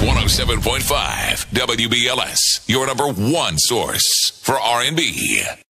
107.5 WBLS, your number one source for R&B.